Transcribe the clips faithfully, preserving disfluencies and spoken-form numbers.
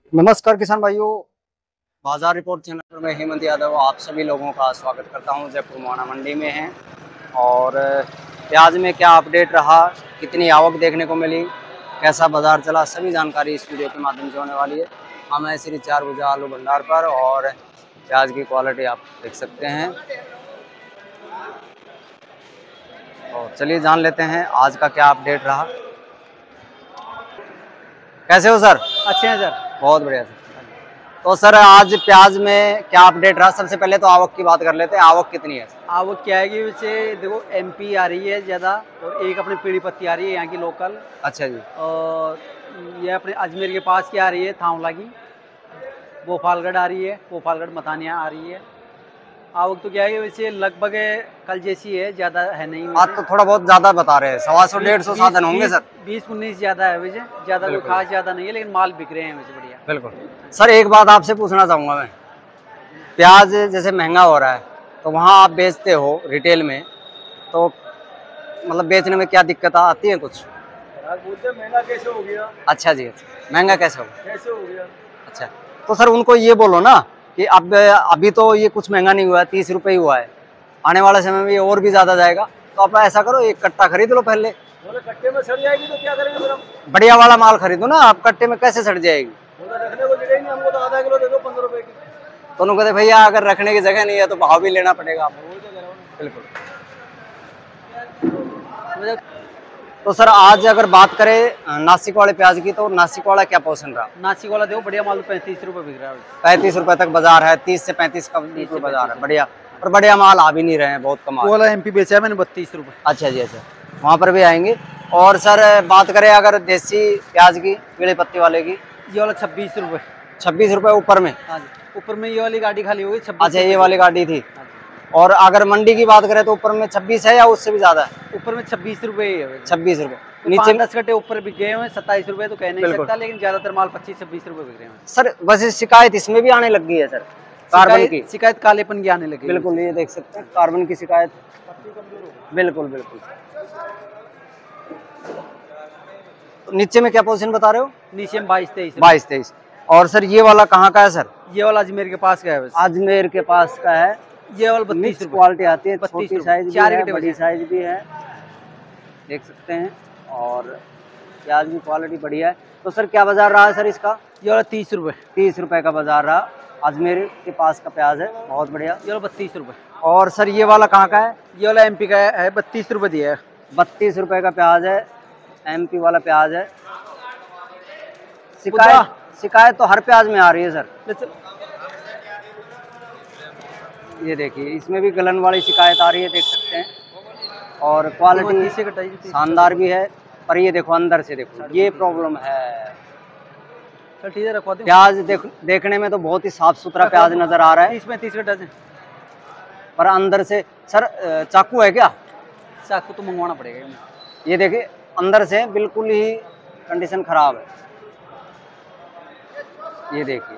नमस्कार किसान भाइयों, बाजार रिपोर्ट चैनल पर मैं हेमंत यादव आप सभी लोगों का स्वागत करता हूं। जयपुर मोहाना मंडी में हैं और प्याज में क्या अपडेट रहा, कितनी आवक देखने को मिली, कैसा बाजार चला, सभी जानकारी इस वीडियो के माध्यम से होने वाली है। हम हैं श्री चार भुजा आलू भंडार पर और प्याज की क्वालिटी आप देख सकते हैं। और चलिए जान लेते हैं आज का क्या अपडेट रहा। कैसे हो सर? अच्छे हैं सर, बहुत बढ़िया सर। तो सर आज प्याज में क्या अपडेट रहा? सबसे पहले तो आवक की बात कर लेते हैं। आवक कितनी है? आवक क्या है कि वैसे देखो एमपी आ रही है ज़्यादा और एक अपनी पीड़ी पत्ती आ रही है यहाँ की लोकल। अच्छा जी। और ये अपने अजमेर के पास की आ रही है थावला की, भोपालगढ़ आ रही है, भोपालगढ़ मथानिया आ रही है। आवक तो क्या है कि वैसे लगभग कल जैसी है, ज़्यादा है नहीं। आज तो थोड़ा बहुत ज्यादा बता रहे हैं, सवा सौ डेढ़ सौ साधन होंगे सर। बीस उन्नीस ज़्यादा है वैसे, ज़्यादा कोई खास ज़्यादा नहीं है, लेकिन माल बिक रहे हैं वैसे बढ़िया। बिल्कुल सर, एक बात आपसे पूछना चाहूँगा मैं, प्याज जैसे महंगा हो रहा है तो वहाँ आप बेचते हो रिटेल में, तो मतलब बेचने में क्या दिक्कत आती है कुछ? महंगा कैसे हो गया? अच्छा जी, अच्छा महंगा कैसे हो कैसे हो गया? अच्छा, तो सर उनको ये बोलो ना कि अब अभी तो ये कुछ महंगा नहीं हुआ है, तीस रुपये ही हुआ है, आने वाले समय में ये और भी ज़्यादा जाएगा, तो आप ऐसा करो एक कट्टा खरीद लो पहले। कट्टे में सड़ जाएगी तो क्या करेंगे फिर हम? बढ़िया वाला माल खरीदो ना, आप कट्टे में कैसे सड़ जाएगी? रखने को जगह ही नहीं, हमको तो आधा किलो दे दो पंद्रह रुपए की। तो उन्होंने कहते भैया अगर रखने की जगह नहीं है तो भाव भी लेना पड़ेगा आपको। बिल्कुल। तो सर आज अगर बात करें नासिक वाले प्याज की, तो नासिक वाला क्या पोषण रहा? नासिक वाला देखो बढ़िया माल पैंतीस रुपए बिक रहा है। पैंतीस रुपए तक बाजार है, तीस से पैंतीस का बाजार है, बढ़िया। और बढ़िया माल आ भी नहीं रहे हैं, बहुत कम। वो वाला एमपी बेचा है मैंने बत्तीस रुपए। अच्छा जी, अच्छा वहाँ पर भी आएंगे। और सर बात करें अगर देसी प्याज की, पीले पत्ती वाले की, ये वाला छब्बीस रुपए। छब्बीस रुपए ऊपर में? हाँ जी, ऊपर में ये वाली गाड़ी खाली होगी छब्बीस। अच्छा, ये वाली गाड़ी थी। और अगर मंडी की बात करें तो ऊपर में छब्बीस है या उससे भी ज्यादा है? ऊपर में छब्बीस रुपए है। छब्बीस रुपए तो नीचे दस कट्टे ऊपर बिक गए हैं सत्ताईस रुपए, तो कह नहीं सकता, लेकिन ज्यादातर माल पच्चीस छब्बीस रुपए बिक रहे हैं सर। वैसे शिकायत इसमें भी आने लग गई है सर, कार्बन की शिकायत, कालेपन की आने लगी। बिल्कुल, ये देख सकते हैं कार्बन की शिकायत। बिल्कुल बिल्कुल। तो नीचे में क्या पोजीशन बता रहे हो? नीचे में बाईस तेईस बाईस तेईस। और सर ये वाला कहाँ का है सर? ये वाला अजमेर के पास का है। अजमेर के पास का है। ये वाला बत्तीस क्वालिटी आती है, छोटी साइज भी चार है, बड़ी साइज भी है, देख सकते हैं। और प्याज की क्वालिटी बढ़िया है। तो सर क्या बाजार रहा है सर इसका? ये वाला तीस रुपए। तीस रुपए का बाजार रहा। अजमेर के पास का प्याज है, बहुत बढ़िया। ये वाला बत्तीस रुपए। और सर ये वाला कहाँ का है? ये वाला एमपी का है, बत्तीस रुपए दिया है। बत्तीस रुपए का प्याज है, एमपी वाला प्याज है। शिकायत शिकायत तो हर प्याज में आ रही है सर। ये देखिए इसमें भी गलन वाली शिकायत आ रही है, देख सकते हैं। और क्वालिटी शानदार भी है, पर ये देखो अंदर से देखो, ये प्रॉब्लम है। प्याज देख, देखने में तो बहुत ही साफ सुथरा प्याज नजर आ रहा है, इसमें तीस का डजन, पर अंदर से सर चाकू है क्या? चाकू तो मंगवाना पड़ेगा। ये देखिए अंदर से बिल्कुल ही कंडीशन खराब है। ये देखिए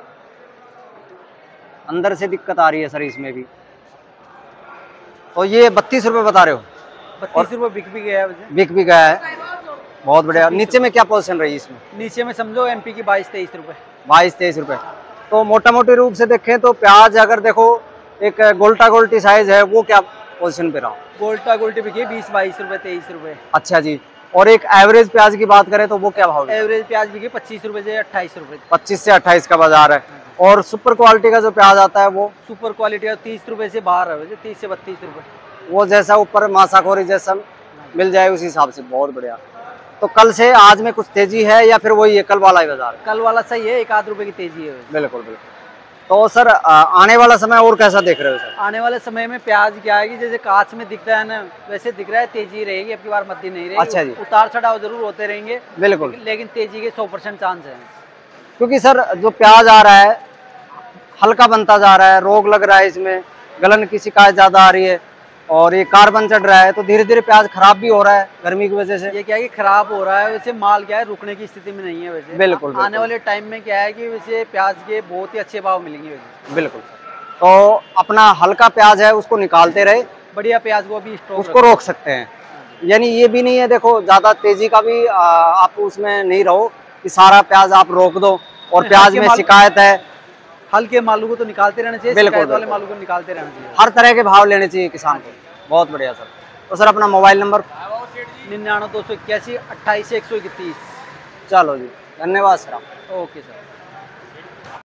अंदर से दिक्कत आ रही है सर इसमें भी। तो ये बत्तीस रुपए बता रहे हो? बत्तीस रुपए बिक भी गया है, बिक भी गया है, बहुत बढ़िया। नीचे में क्या पोजीशन रही इसमें? नीचे में समझो एमपी की बाईस तेईस रुपए। बाईस तेईस रुपए। तो मोटा मोटी रूप से देखें तो प्याज अगर देखो एक गोल्टा गोल्टी साइज है, वो क्या पोजीशन पे रहा? गोल्टा गोल्टी बिकी बीस बाईस रुपए तेईस रुपए। अच्छा जी। और एक एवरेज प्याज की बात करें तो वो क्या भाव है? एवरेज प्याज बिकी पच्चीस रुपए से अट्ठाईस रुपए। पच्चीस से अट्ठाईस का बाजार है। और सुपर क्वालिटी का जो प्याज आता है वो? सुपर क्वालिटी का तीस रुपए से बाहर है, तीस से बत्तीस रुपए। वो जैसा ऊपर मासाखोरी जैसा मिल जाए उस हिसाब से, बहुत बढ़िया। तो कल से आज में कुछ तेजी है या फिर वही है कल वाला ही बाजार? कल वाला सही है, एक आध रुपए की तेजी है। बिल्कुल बिल्कुल। तो सर आने वाला समय और कैसा देख रहे हो सर? आने वाले समय में प्याज क्या है कि जैसे कांच में दिख रहा है ना, वैसे दिख रहा है तेजी रहेगी, अब की बार मद्दी नहीं रहेगी। अच्छा जी। उतार चढ़ाव जरूर होते रहेंगे बिल्कुल, लेकिन तेजी के सौ परसेंट चांस है। क्योंकि सर जो प्याज आ रहा है हल्का बनता जा रहा है, रोग लग रहा है, इसमें गलन की शिकायत ज्यादा आ रही है और ये कार्बन चढ़ रहा है, तो धीरे धीरे प्याज खराब भी हो रहा है गर्मी की वजह से। ये क्या है कि खराब हो रहा है, वैसे माल क्या है रुकने की स्थिति में नहीं है वैसे। बिल्कुल, आने वाले टाइम में क्या है कि वैसे प्याज के बहुत ही अच्छे भाव मिलेंगे वैसे। बिल्कुल। तो अपना हल्का प्याज है उसको निकालते रहे, बढ़िया प्याज को अभी स्टॉक उसको रोक सकते हैं। यानी ये भी नहीं है देखो ज्यादा तेजी का भी आप उसमें नहीं रहो कि सारा प्याज आप रोक दो और प्याज में शिकायत है, हल्के मालू को तो निकालते रहना चाहिए, बिल्कुल, शिकायत वाले बिल्कुल। मालू को निकालते रहना चाहिए। हर तरह के भाव लेने चाहिए किसान को। बहुत बढ़िया सर। तो सर अपना मोबाइल नंबर? निन्यानवे दो सौ इक्यासी अट्ठाईस एक सौ इकतीस। चलो जी, धन्यवाद सर। Okay sir.